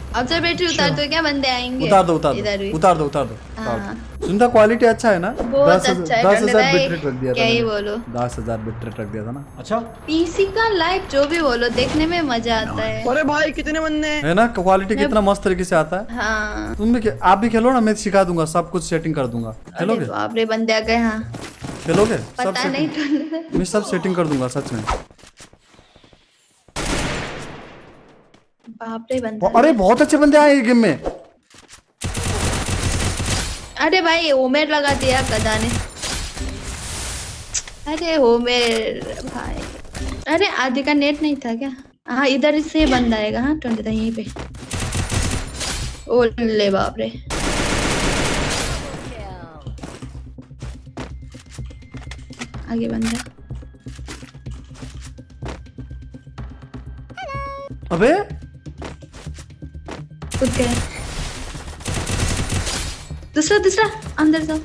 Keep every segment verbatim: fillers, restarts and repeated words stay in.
Observatory उतार दो क्या, बंदे आएंगे। उतार दो उतार दो उतार दो उतार दो। सुनता क्वालिटी अच्छा है ना। बहुत अच्छा है। दस हजार बिट रख दिया था, क्या ही बोलो, दस हजार बिट रख दिया था ना। अच्छा पीसी का लाइव जो भी बोलो देखने में मजा आता है। अरे भाई कितने बंदे है ना, क्वालिटी कितना मस्त तरीके से आता है। हाँ तुम भी आप भी खेलो ना, मैं सिखा दूंगा, सब कुछ सेटिंग कर दूंगा। खेलोगे? बाप रे बंदे आ गए। हाँ खेलोगे? पता सब नहीं मैं सब सेटिंग कर दूंगा सच में। बाप रे बंदा। अरे बहुत अच्छे बंदे आए गेम में। अरे भाई ओमेर लगा दिया गधा ने। अरे ओमेर भाई, अरे आदि का नेट नहीं था क्या? हाँ इधर से बंदा आएगा। हाँ ट्वेंटी था यहीं पे। ओ ले बाप रे, आगे बंदा। अबे कूद गया। दूसरा दूसरा अंदर जाओ।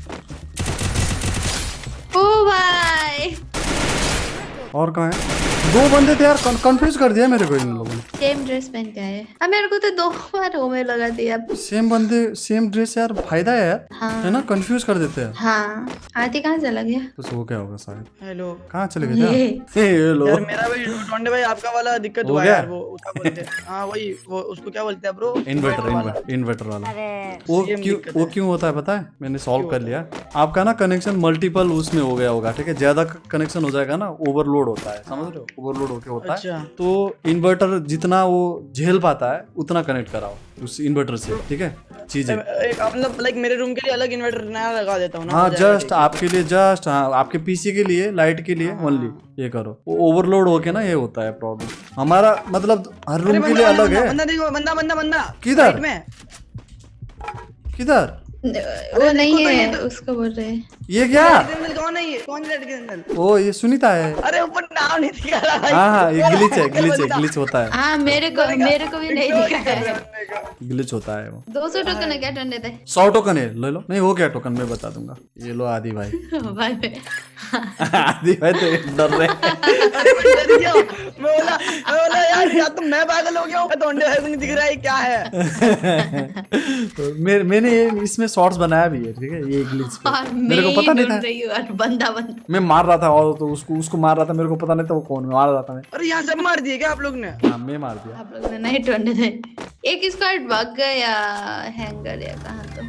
ओ भाई और कहाँ है? दो बंदे थे यार, कंफ्यूज कर दिया मेरे को इन लोगों ने। सेम ड्रेस पहन के आए। अब मेरे को तो दो बार ओमे लगा दिया। सेम बंदे सेम ड्रेस यार, फायदा है यार। हाँ। है ना, कंफ्यूज कर देते हैं। हाँ आती कहाँ चला गया? तो वो क्या होगा शायद। हेलो कहाँ चले गए थे? हेलो यार मेरा भाई टोंडे भाई आपका वाला दिक्कत हुआ यार। वो क्या बोलते हैं, हाँ वही वो उसको क्या बोलते हैं ब्रो? इन्वर्टर इन्वर्टर वाला। वो क्यों वो क्यों होता है पता है? मैंने सॉल्व कर लिया। आपका ना कनेक्शन मल्टीपल उसमें हो गया होगा, ठीक है। ज्यादा कनेक्शन हो जाएगा ना, ओवरलोड होता है, समझ रहे हो? ओवरलोड होके होता है। तो इन्वर्टर जितना वो झेल पाता है उतना कनेक्ट कराओ उस इन्वर्टर से, ठीक है। चीजें मतलब लाइक मेरे रूम के लिए अलग इन्वर्टर नया लगा देता हूँ ना। हाँ जस्ट आपके लिए, जस्ट हाँ आपके पीसी के लिए, लाइट के लिए ओनली ये करो। वो ओवरलोड होके ना ये होता है प्रॉब्लम। हमारा मतलब हर रूम के लिए अलग है। बंदा देखो, बंदा बंदा बंदा किधर किधर? वो नहीं है तो... उसको बोल रहे हैं। ये क्या? कौन है ये? कौन रेड कैंडल? ओ ये सुनीता है। अरे ऊपर नाम नहीं दिखा रहा भाई। हाँ हाँ ये ग्लिच है, ग्लिच है, ग्लिच होता है। हाँ मेरे को मेरे को भी नहीं दिखा है। ग्लिच होता है वो। दो सौ टोकन है क्या टन देते? सौ टोकन है, ले लो। नहीं हो गया टोकन, मैं बता दूंगा। ये लो आदि भाई। भाई आदि भाई तो डर रहे। मैं बोला मैं बोला यार या तो मैं पागल हो गया हूँ, टोंडे भाई को नहीं दिख रहा है क्या है। मैं मैंने इसमें शॉर्ट्स बनाया भी है, ठीक है। ये ग्लिच मेरे को पता नहीं था। बंदा बंदा मैं मार रहा था और तो उसको उसको मार रहा था, मेरे को पता नहीं था वो कौन मार रहा था मैं। अरे यहाँ सब मार दिए क्या आप लोग ने? हाँ मैं मार दिया। आप लोग ने नहीं टोंडे थे। एक स्क्वाड भाग गया हैंगर या कहाँ तो।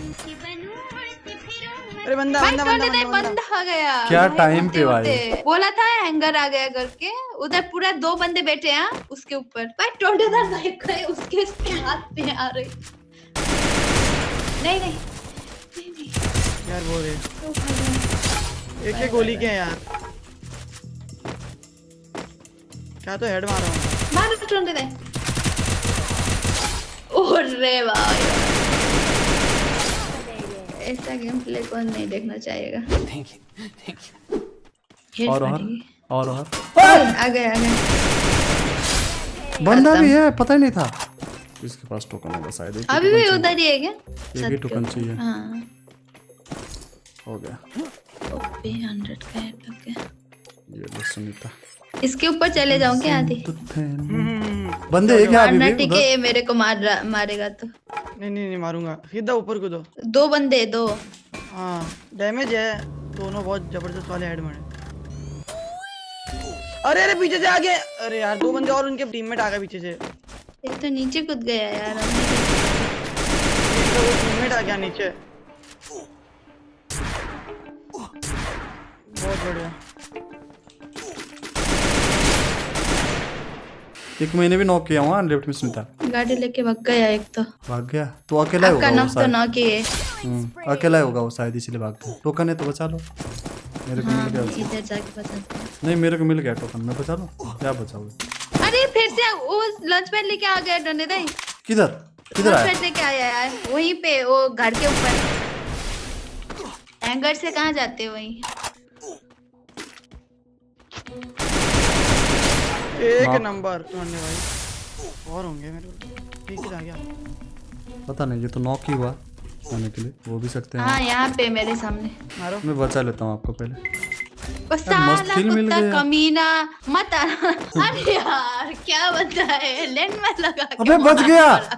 अरे बंदा बंदा बंदा बंदा आ गया। क्या टाइम पे भाई बोला था हैंगर आ गया करके। उधर पूरा दो बंदे बैठे हैं उसके ऊपर। भाई टोंडेदार भाई करे उसके हाथ पे आ रहे। नहीं नहीं नहीं यार बोल रहे एक एक गोली के हैं यार। क्या तो हेड मारा हूं। मार टोंडेदार। ओरे भाई ऐसा गेम प्ले कौन नहीं देखना चाहेगा। Thank you thank you. और और और और आ गए आ गए। बंदा भी है, पता ही नहीं था। इसके पास टोकन होगा शायद। अभी भी उधर ही है क्या? एक ही टोकन चाहिए। हाँ हो गया। ओपी हंड्रेड का हेड लग गया। ये लो सुनीता। इसके ऊपर चले जाऊं क्या आदि? बंदे है क्या अभी भी? ठीक है मेरे को मार मारेगा तो। नहीं नहीं नहीं मारूंगा, सीधा ऊपर को दो। दो बंदे दो। हाँ डैमेज है दोनों, बहुत जबरदस्त वाले हेड मारे। अरे अरे पीछे से आ गए। अरे यार दो बंदे और उनके टीममेट आ गए पीछे से। एक तो नीचे कूद गया यार। तो वो टीममेट आ गया नीचे। बहुत बढ़िया। एक महीने भी नॉक किया हुआ लेफ्ट में सुनीता। गाड़ी लेके भाग गया एक तो। भाग गया तो अकेला ही होगा वो शायद। तो नॉक ही है। हम्म अकेला ही होगा वो शायद, इसलिए भाग गया। टोकन है तो बचा लो। मेरे को हाँ, मिल गया। इधर जाके बचाते हैं। नहीं मेरे को मिल गया टोकन, मैं बचा लूं। क्या बचाओगे? अरे फिर से वो लंच पैड लेके आ गया डंडे दाई। किधर किधर आया? लंच पैड लेके आया यार वहीं पे वो घर के ऊपर। हैंगर से कहाँ जाते हो वहीं? एक नंबर टोंडे भाई। और होंगे मेरे को। ठीक है गया। पता नहीं, ये तो नॉक ही हुआ आने के लिए, वो भी सकते हैं। हाँ यहाँ पे मेरे सामने। मारो। मैं बचा लेता हूँ आपको पहले। ओ साला kill मिल कुत्ता गया। कमीना मत आ। अरे यार क्या बता है, लेन में लगा के अबे बच मार गया। मारा।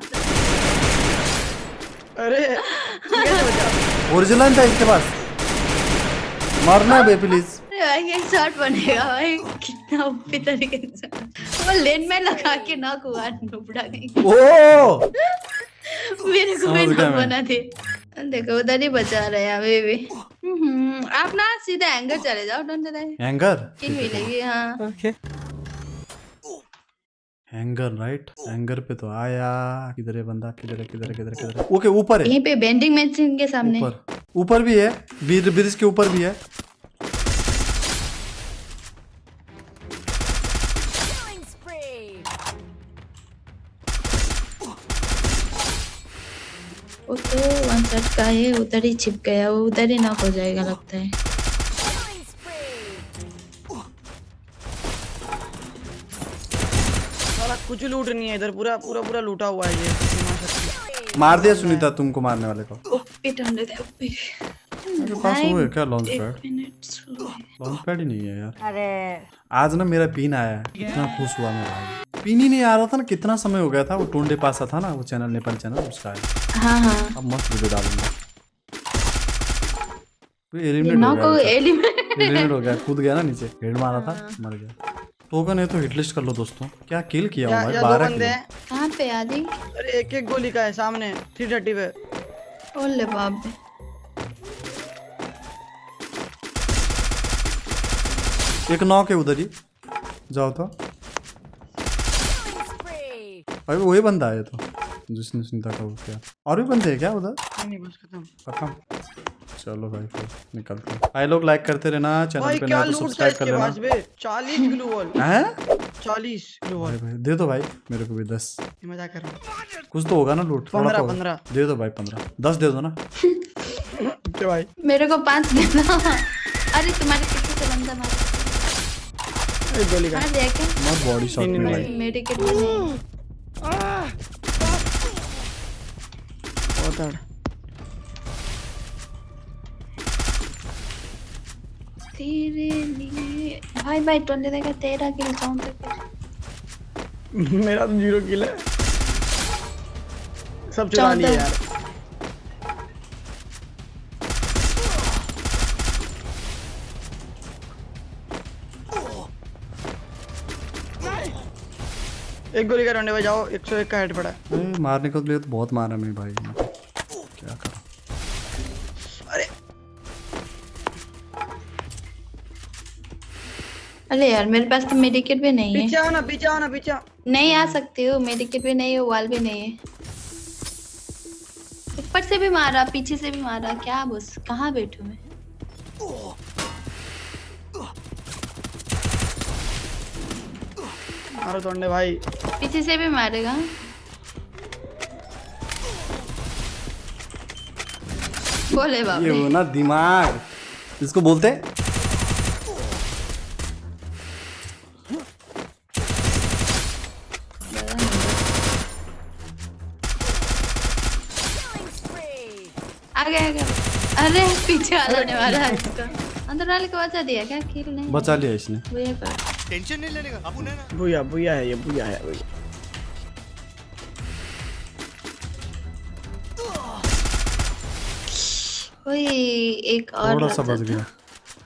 अरे कैसे बचा? ओरिजिनल था इसके पास। मारना है बे प्लीज। अरे भाई ये शॉट बनेगा भाई, कितना ऊपरी तरीके से वो लेन में लगा के नॉक हुआ, नुबड़ा गई। ओ मेरे को भी समझ गया नॉक मैं। बना दे। देखो उधर ही बचा रहे हैं अभी भी। हम्म, आप ना सीधा एंगर चले जाओ, डोंट डराई, एंगर किल मिलेगी। हाँ ओके एंगर राइट। एंगर पे तो आया। किधर है बंदा? किधर है किधर है किधर है किधर है? ओके ऊपर है। यहीं पे बेंडिंग मशीन के सामने। ऊपर ऊपर भी है, ब्रिज ब्रिज के ऊपर भी है। वो तो वन शॉट का है, उधर ही छिप गया, वो उधर ही नॉक हो जाएगा लगता है। साला कुछ लूट नहीं है इधर, पूरा पूरा पूरा लूटा हुआ है ये। मार दिया सुनीता तुमको मारने वाले को। ओपी टंडे दे ओपी। मेरे पास वो है क्या लॉन्च एक पैड? मिनट स्लो है। लॉन्च पैड ही नहीं है यार। अरे आज ना मेरा पिन आया है, इतना खुश हुआ मैं भाई। पिन ही नहीं आ रहा था ना, कितना समय हो गया था। वो टोंडे पासा था ना वो चैनल, नेपाल चैनल उसका है। हाँ हाँ अब मस्त वीडियो डालूंगा। ये एलिमिनेट हो नॉक को गया, एलिमिनेट। एलिमिनेट हो गया, कूद गया ना नीचे, हेड मारा था मर गया। टोकन है तो हिटलिस्ट कर लो दोस्तों। क्या किल किया हूँ या, भाई, या दो बारह बंदे किल। हैं। कहाँ पे आदि? अरे एक एक गोली का है सामने थ्री थर्टी पे। ओले बाप रे। एक नॉक है उधर ही, जाओ तो। भाई वही बंदा है तो जिसने सुनीता का वो किया। और भी बंदे हैं क्या उधर? नहीं नहीं बस खत्म। खत्म। चलो भाई फिर निकलते हैं। भाई लोग लाइक करते रहना, चैनल भाई पे क्या नया तो लूट था सब्सक्राइब कर इसके लेना। पास बे, चालीस ग्लू वॉल। हैं? चालीस ग्लू वॉल। भाई भाई दे दो भाई मेरे को भी दस। ये मजाक कर रहा हूँ। कुछ तो होगा ना लूट। थोड़ा पंद्रह तो होगा। पंद्रह दे दो भाई पंद्रह, दस दे दो ना। क्या भाई? मेरे को पांच देना। अरे तुम्हारे पीछे से बंदा मार एक गोली का मार दिया क्या? मत बॉडी शॉट नहीं, में नहीं, भाई। मेरे के लिए बहुत है। तेरे लिए भाई भाई टोंडे देगा तेरा किल काउंट कर। मेरा तो जीरो किल है। सब चुरा लिए चौदह। यार। एक गोली का डंडे बजाओ, एक सौ एक का हेड पड़ा है। ए, मारने को लिए तो बहुत मारा मैं भाई। क्या करूं? अरे अरे यार मेरे पास तो मेडिकेट भी नहीं पीछे है। आओ ना, पीछे आओ ना, पीछे आओ। नहीं आ सकती हूँ, मेडिकेट भी नहीं है, वॉल भी नहीं है। ऊपर से भी मारा, पीछे से भी मारा, क्या बस कहाँ बैठूं मैं? मारो तोड़ने भाई। पीछे से भी मारेगा। बोले बाप ये रे। वो ना दिमाग इसको बोलते हैं। आगे आगे। अरे पीछे वाला ने मारा है इसको। अंदर वाले को बचा दिया क्या? किल नहीं बचा लिया इसने। वो ये पर। टेंशन नहीं लेने का अपन है ना। बुया बुया है ये, बुया है बुया। कोई एक और थोड़ा सा लगता बच था। गया।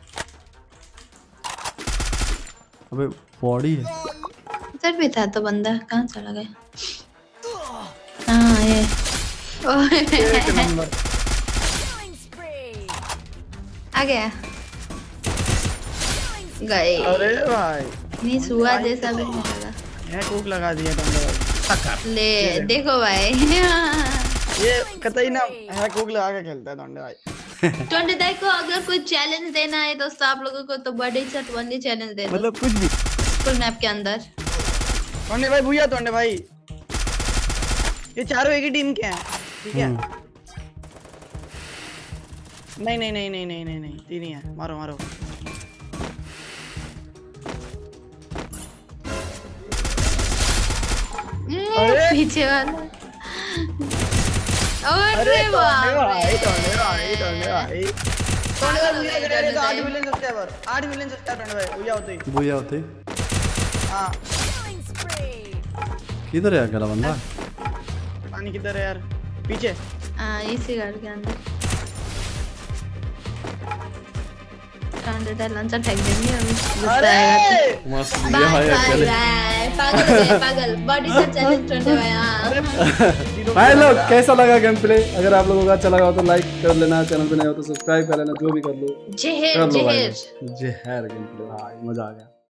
अबे बॉडी है। इधर भी था तो बंदा कहाँ चला गया? हाँ ये ओए, एक नंबर। आ गया गए। अरे भाई नहीं सुआ जैसा भी नहीं लगा। ये कुक लगा दिया तोड़ने भाई। ले देखो भाई। ये कतई ना है कुक लगा के खेलता है तोड़ने भाई। टोंडे दाई को अगर कोई चैलेंज देना है दोस्तों आप लोगों को तो बड़ी शॉट वनली चैलेंज दे दो मतलब कुछ भी। फुल मैप के अंदर। तोड़ने भाई बुया, तोड़ने भाई। ये चारों एक ही टीम के हैं, ठीक है? नहीं नहीं नहीं नहीं नहीं नहीं नहीं तीन ही है। मारो मारो। हम्म, पीछे वाला। अरे अरे तोड़ने बाप भाई, रे। तोड़ने भाई, तोड़ने भाई। टोंडे भाई मुझे लग रहा है तो आठ मिलियन सब्सक्राइबर आठ मिलियन सब्सक्राइबर टोंडे भाई भैया होते ही भूया होते हां किधर है अगला बंदा? पानी किधर है यार? पीछे हां इसी घर के अंदर कांडे लंचा फेंक देंगे अभी गुस्सा आएगा। मस्त दिया है अकेले। पागल है पागल बॉडी से चैलेंज टोंडे भाई। हां भाई लोग कैसा लगा गेम प्ले? अगर आप लोगों को अच्छा लगा हो तो लाइक कर लेना, चैनल पे नए हो तो सब्सक्राइब कर लेना, जो भी कर लो जहर जहर जहर गेम प्ले। भाई मजा आ गया।